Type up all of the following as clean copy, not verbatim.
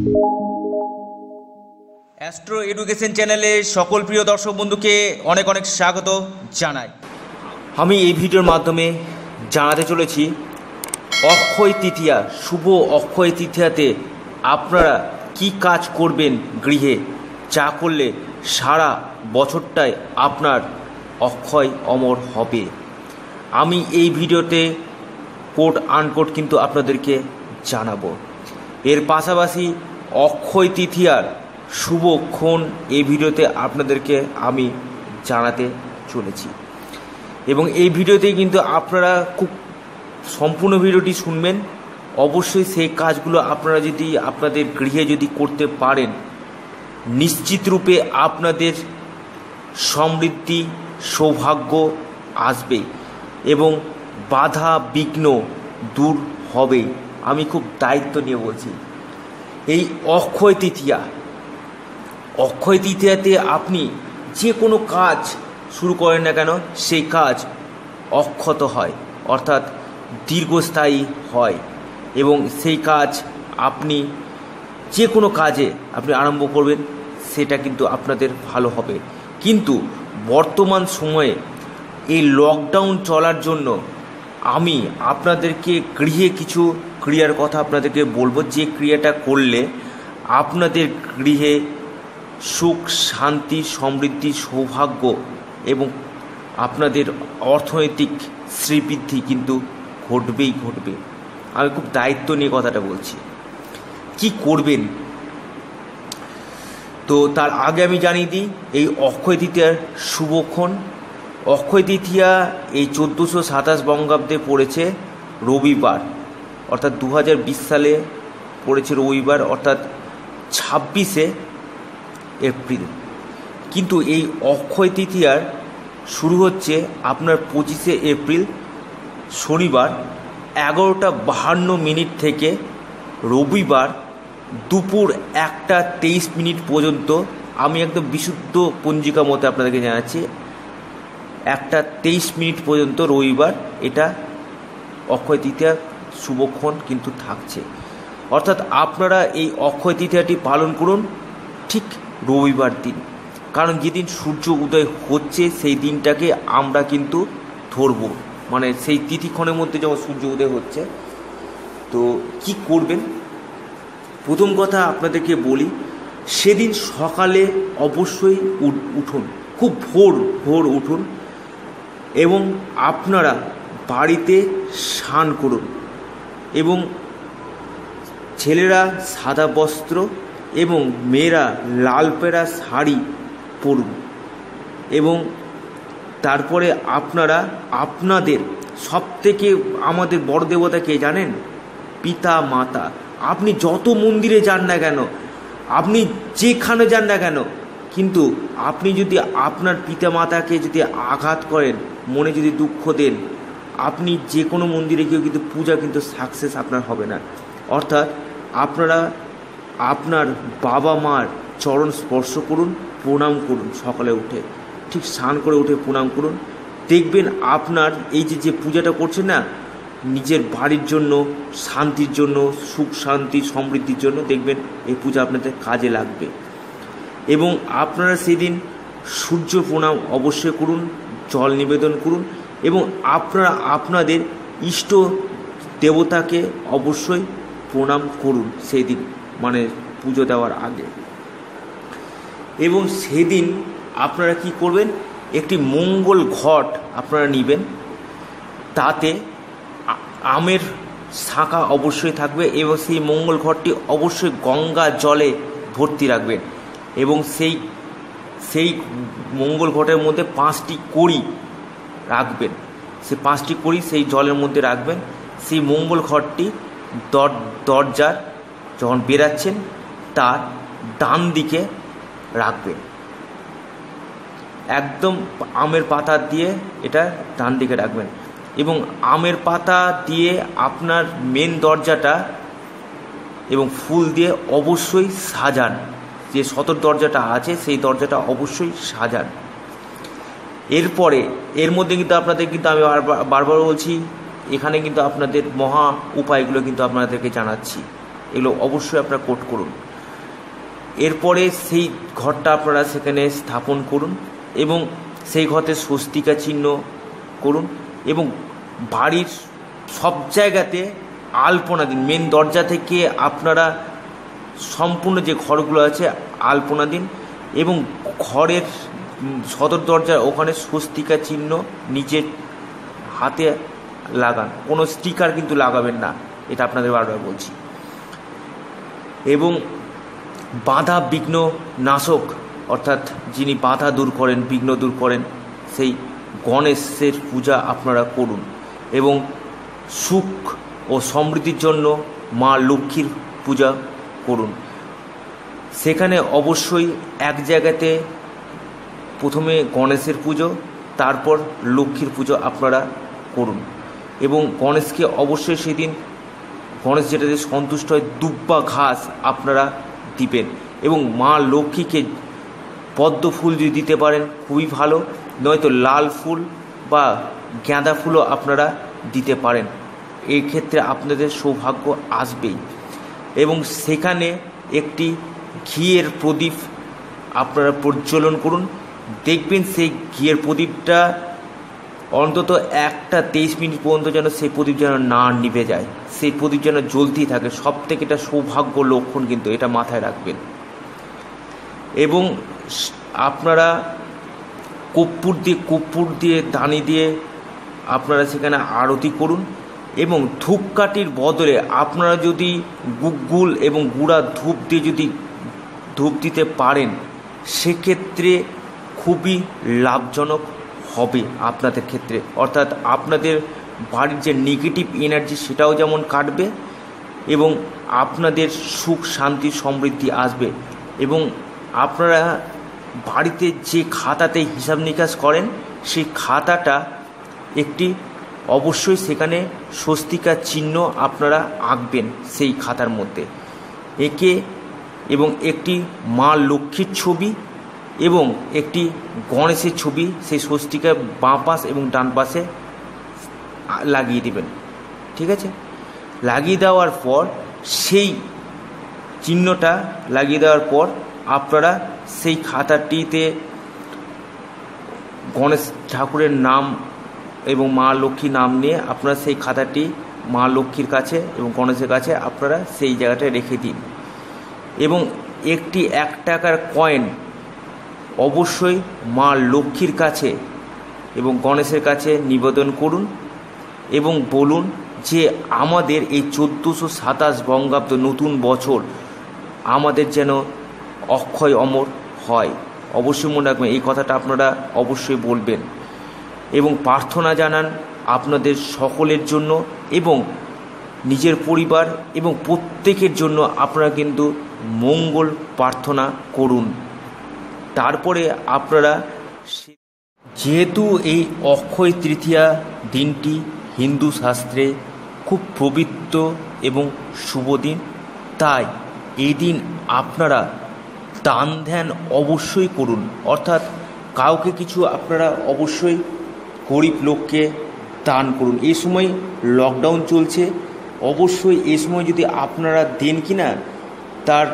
Astro education চ্যানেলে সকল প্রিয় দর্শক বন্ধুকে অনেক অনেক স্বাগত জানাই। আমি এই ভিডিওর মাধ্যমে জানাতে চলেছি অক্ষয় তৃতীয়া, শুভ অক্ষয় তৃতীয়াতে আপনারা কি কাজ করবেন গৃহে, যা করলে সারা বছরটায় আপনার অক্ষয় অমর হবে। আমি এই ভিডিওতে কোট আনকোট কিন্তু আপনাদেরকে জানাবো। এর পাশাপাশি অক্ষয় তৃতীয়ার শুভক্ষণ এই ভিডিওতে আপনাদেরকে আমি জানাতে চলেছি এবং এই ভিডিওতে কিন্তু আপনারা খুব সম্পূর্ণ ভিডিওটি শুনবেন। অবশ্যই সেই কাজগুলো আপনারা যদি আপনাদের গৃহে যদি করতে পারেন, নিশ্চিত রূপে আপনাদের সমৃদ্ধি সৌভাগ্য আসবে এবং বাধা বিঘ্ন দূর হবে। আমি খুব দায়িত্ব নিয়ে বলছি। এই অক্ষয় তৃতীয়াতে আপনি যে কোনো কাজ শুরু করেন না কেন, সেই কাজ অক্ষত হয়, অর্থাৎ দীর্ঘস্থায়ী হয় এবং সেই কাজ আপনি যে কোনো কাজে আপনি আরম্ভ করবেন সেটা কিন্তু আপনাদের ভালো হবে। কিন্তু বর্তমান সময়ে এই লকডাউন চলার জন্য আমি আপনাদেরকে গৃহে কিছু ক্রিয়ার কথা আপনাদেরকে বলবো, যে ক্রিয়াটা করলে আপনাদের গৃহে সুখ শান্তি সমৃদ্ধি সৌভাগ্য এবং আপনাদের অর্থনৈতিক শ্রীবৃদ্ধি কিন্তু ঘটবেই ঘটবে। আমি খুব দায়িত্ব নিয়ে কথাটা বলছি। কি করবেন, তো তার আগে আমি জানিয়ে দিই এই অক্ষয় তৃতীয়ার শুভক্ষণ। অক্ষয় তৃতীয়া এই 1427 বঙ্গাব্দে পড়েছে রবিবার, অর্থাৎ 2020 সালে পড়েছে রবিবার, অর্থাৎ 26শে এপ্রিল। কিন্তু এই অক্ষয় তৃতীয়ার শুরু হচ্ছে আপনার 25শে এপ্রিল শনিবার 11:52 থেকে রবিবার দুপুর 1:23 পর্যন্ত। আমি একদম বিশুদ্ধ পঞ্জিকা মতে আপনাদেরকে জানাচ্ছি, 1:23 পর্যন্ত রবিবার এটা অক্ষয় তৃতীয়ার শুভক্ষণ কিন্তু থাকছে। অর্থাৎ আপনারা এই অক্ষয় তৃতীয়াটি পালন করুন ঠিক রবিবার দিন, কারণ যেদিন সূর্য উদয় হচ্ছে সেই দিনটাকে আমরা কিন্তু ধরব, মানে সেই তিথিক্ষণের মধ্যে যখন সূর্য উদয় হচ্ছে। তো কি করবেন, প্রথম কথা আপনাদেরকে বলি, সেদিন সকালে অবশ্যই উঠুন, খুব ভোর উঠুন এবং আপনারা বাড়িতে স্নান করুন এবং ছেলেরা সাদা বস্ত্র এবং মেয়েরা লাল পেড়া শাড়ি পরুন এবং তারপরে আপনারা আপনাদের সবথেকে আমাদের বড় দেবতা কে জানেন? পিতা মাতা। আপনি যত মন্দিরে যান না কেন, আপনি যেখানে যান না কেন, কিন্তু আপনি যদি আপনার পিতা মাতাকে যদি আঘাত করেন, মনে যদি দুঃখ দেন, আপনি যে কোনো মন্দিরে গিয়েও কিন্তু পূজা কিন্তু সাকসেস আপনার হবে না। অর্থাৎ আপনারা আপনার বাবা মার চরণ স্পর্শ করুন, প্রণাম করুন, সকালে উঠে ঠিক স্নান করে উঠে প্রণাম করুন। দেখবেন আপনার এই যে পূজাটা করছেন না, নিজের বাড়ির জন্য, শান্তির জন্য, সুখ শান্তি সমৃদ্ধির জন্য, দেখবেন এই পূজা আপনাদের কাজে লাগবে। এবং আপনারা সেদিন সূর্য প্রণাম অবশ্যই করুন, জল নিবেদন করুন এবং আপনারা আপনাদের ইষ্ট দেবতাকে অবশ্যই প্রণাম করুন সেই দিন, মানে পুজো দেওয়ার আগে। এবং সেদিন আপনারা কি করবেন, একটি মঙ্গল ঘট আপনারা নেবেন, তাতে আমের শাঁখা অবশ্যই থাকবে এবং সেই মঙ্গল ঘটটি অবশ্যই গঙ্গা জলে ভর্তি রাখবেন এবং সেই মঙ্গল ঘটের মধ্যে 5টি কড়ি রাখবেন। সেই 5টি কড়ি সেই জলের মধ্যে রাখবেন। সেই মঙ্গল ঘটটি দরজার যখন বেরাচ্ছেন তার ডান দিকে রাখবেন, একদম আমের পাতা দিয়ে এটা ডান দিকে রাখবেন এবং আমের পাতা দিয়ে আপনার মেন দরজাটা এবং ফুল দিয়ে অবশ্যই সাজান। যে সদর দরজাটা আছে সেই দরজাটা অবশ্যই সাজান। এরপরে এর মধ্যে কিন্তু আপনাদের কিন্তু আমি বারবার বলছি, এখানে কিন্তু আপনাদের মহা উপায়গুলো কিন্তু আপনাদেরকে জানাচ্ছি, এগুলো অবশ্যই আপনারা কোট করুন। এরপরে সেই ঘরটা আপনারা সেখানে স্থাপন করুন এবং সেই ঘরতে স্বস্তিকা চিহ্ন করুন এবং বাড়ির সব জায়গাতে আলপনা দিন। মেন দরজা থেকে আপনারা সম্পূর্ণ যে ঘরগুলো আছে আলপনা দিন এবং ঘরের সদর দরজার ওখানে স্বস্তিকা চিহ্ন নিজের হাতে লাগান। কোনো স্টিকার কিন্তু লাগাবেন না, এটা আপনাদের বারবার বলছি। এবং বাধা বিঘ্ন নাশক অর্থাৎ যিনি বাধা দূর করেন, বিঘ্ন দূর করেন, সেই গণেশের পূজা আপনারা করুন এবং সুখ ও সমৃদ্ধির জন্য মা লক্ষ্মীর পূজা করুন। সেখানে অবশ্যই এক জায়গাতে প্রথমে গণেশের পুজো, তারপর লক্ষ্মীর পুজো আপনারা করুন এবং গণেশকে অবশ্যই সেদিন গণেশ যেটাতে সন্তুষ্ট হয় দুব্বা ঘাস আপনারা দিবেন এবং মা লক্ষ্মীকে পদ্ম ফুল যদি দিতে পারেন খুবই ভালো, নয়তো লাল ফুল বা গাঁদা ফুলও আপনারা দিতে পারেন। এই ক্ষেত্রে আপনাদের সৌভাগ্য আসবেই। এবং সেখানে একটি ঘিয়ের প্রদীপ আপনারা প্রজ্বলন করুন। দেখবেন সেই ঘিয়ের প্রদীপটা অন্তত 1-23 মিনিট পর্যন্ত যেন সেই প্রদীপ যেন না নিভে যায়, সেই প্রদীপ যেন জ্বলতেই থাকে। সব থেকে এটা সৌভাগ্য লক্ষণ, কিন্তু এটা মাথায় রাখবেন। এবং আপনারা কর্পূর দিয়ে দানি দিয়ে আপনারা সেখানে আরতি করুন এবং ধূপকাঠির বদলে আপনারা যদি গুগ্গুল এবং গুঁড়া ধূপ দিয়ে যদি ধূপ দিতে পারেন সেক্ষেত্রে খুবই লাভজনক হবে আপনাদের ক্ষেত্রে। অর্থাৎ আপনাদের বাড়ির যে নেগেটিভ এনার্জি সেটাও যেমন কাটবে এবং আপনাদের সুখ শান্তি সমৃদ্ধি আসবে। এবং আপনারা বাড়িতে যে খাতাতে হিসাব নিকাশ করেন সেই খাতাটা একটি অবশ্যই সেখানে স্বস্তিকা চিহ্ন আপনারা আঁকবেন সেই খাতার মধ্যে এঁকে, এবং একটি মা লক্ষ্মীর ছবি এবং একটি গণেশের ছবি সেই স্বস্তিকার বাঁ পাশ এবং ডান পাশে লাগিয়ে দেবেন। ঠিক আছে? লাগিয়ে দেওয়ার পর সেই চিহ্নটা লাগিয়ে দেওয়ার পর আপনারা সেই খাতাটিতে গণেশ ঠাকুরের নাম এবং মা লক্ষ্মীর নাম নিয়ে আপনারা সেই খাতাটি মা লক্ষ্মীর কাছে এবং গণেশের কাছে আপনারা সেই জায়গাটায় রেখে দিন। এবং একটি 1 টাকার কয়েন অবশ্যই মা লক্ষ্মীর কাছে এবং গণেশের কাছে নিবেদন করুন এবং বলুন যে আমাদের এই 1427 বঙ্গাব্দ নতুন বছর আমাদের যেন অক্ষয় অমর হয়। অবশ্যই মনে রাখবেন এই কথাটা আপনারা অবশ্যই বলবেন এবং প্রার্থনা জানান আপনাদের সকলের জন্য এবং নিজের পরিবার এবং প্রত্যেকের জন্য আপনারা কিন্তু মঙ্গল প্রার্থনা করুন। তারপরে আপনারা, যেহেতু এই অক্ষয় তৃতীয়া দিনটি হিন্দু শাস্ত্রে খুব পবিত্র এবং শুভ দিন, তাই এই দিন আপনারা দান ধ্যান অবশ্যই করুন। অর্থাৎ কাউকে কিছু আপনারা অবশ্যই গরিব লোককে দান করুন। এই সময় লকডাউন চলছে, অবশ্যই এই সময় যদি আপনারা দেন কিনা তার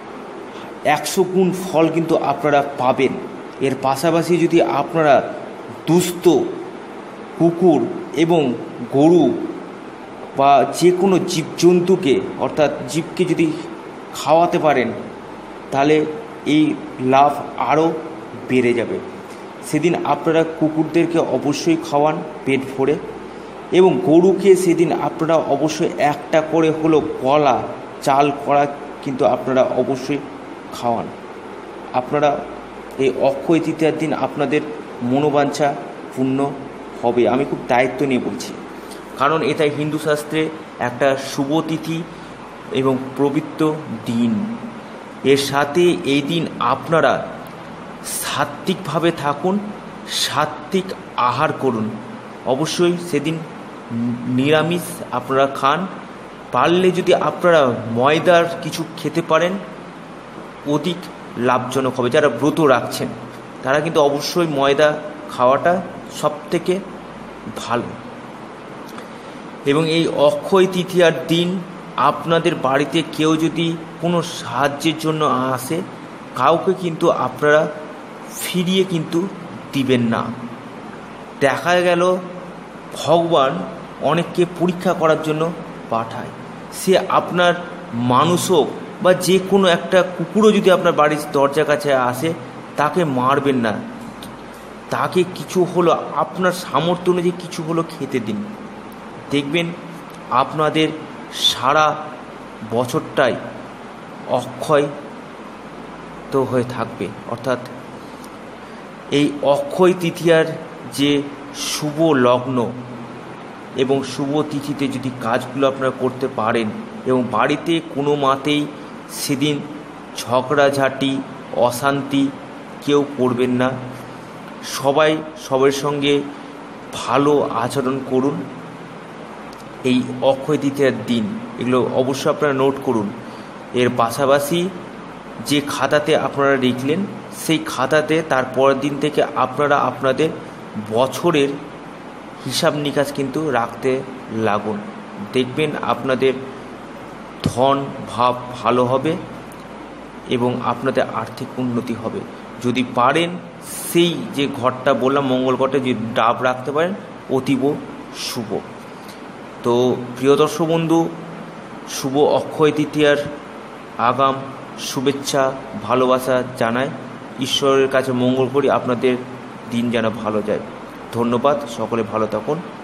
100 গুণ ফল কিন্তু আপনারা পাবেন। এর পাশাপাশি যদি আপনারা দুস্থ কুকুর এবং গরু বা যে কোনো জীবজন্তুকে অর্থাৎ জীবকে যদি খাওয়াতে পারেন তাহলে এই লাভ আরও বেড়ে যাবে। সেদিন আপনারা কুকুরদেরকে অবশ্যই খাওয়ান পেট ভরে এবং গরুকে সেদিন আপনারা অবশ্যই একটা করে হলো কলা চাল করা কিন্তু আপনারা অবশ্যই খাওয়ান। আপনারা এই অক্ষয় তৃতীয়ার দিন আপনাদের মনোবাঞ্ছা পূর্ণ হবে। আমি খুব দায়িত্ব নিয়ে বলছি, কারণ এটা হিন্দু শাস্ত্রে একটা শুভ তিথি এবং পবিত্র দিন। এর সাথে এই দিন আপনারা সাত্ত্বিকভাবে থাকুন, সাত্ত্বিক আহার করুন। অবশ্যই সেদিন নিরামিষ আপনারা খান। পারলে যদি আপনারা ময়দার কিছু খেতে পারেন অধিক লাভজনক হবে। যারা ব্রত রাখছেন তারা কিন্তু অবশ্যই ময়দা খাওয়াটা সবথেকে ভালো। এবং এই অক্ষয় তৃতীয়ার দিন আপনাদের বাড়িতে কেউ যদি কোনো সাহায্যের জন্য আসে, কাউকে কিন্তু আপনারা ফিরিয়ে কিন্তু দিবেন না। দেখা গেল ভগবান অনেককে পরীক্ষা করার জন্য পাঠায়। সে আপনার মানুষ হোক বা যে কোনো একটা কুকুরও যদি আপনার বাড়ির দরজার কাছে আসে, তাকে মারবেন না, তাকে কিছু হলো আপনার সামর্থ্য অনুযায়ী কিছু হলো খেতে দিন। দেখবেন আপনাদের সারা বছরটাই অক্ষয় তো হয়ে থাকবে। অর্থাৎ এই অক্ষয় তৃতীয়ার যে শুভ লগ্ন এবং শুভ তিথিতে যদি কাজগুলো আপনারা করতে পারেন এবং বাড়িতে কোনো মতেই সেদিন ঝগড়াঝাটি অশান্তি কেউ করবেন না, সবাই সবার সঙ্গে ভালো আচরণ করুন এই অক্ষয় তৃতীয়ার দিন। এগুলো অবশ্যই আপনারা নোট করুন। এর পাশাপাশি যে খাতাতে আপনারা লিখলেন সেই খাতাতে তার পরের দিন থেকে আপনারা আপনাদের বছরের হিসাব নিকাশ কিন্তু রাখতে লাগুন। দেখবেন আপনাদের ধন ভাব ভালো হবে এবং আপনাদের আর্থিক উন্নতি হবে। যদি পারেন সেই যে ঘরটা বললাম মঙ্গল ঘটে যদি ডাব রাখতে পারেন অতীব শুভ। তো প্রিয় দর্শক বন্ধু, শুভ অক্ষয় তৃতীয়ার আগাম শুভেচ্ছা ভালোবাসা জানাই। ঈশ্বরের কাছে মঙ্গল করি আপনাদের দিন যেন ভালো যায়। ধন্যবাদ, সকলে ভালো থাকুন।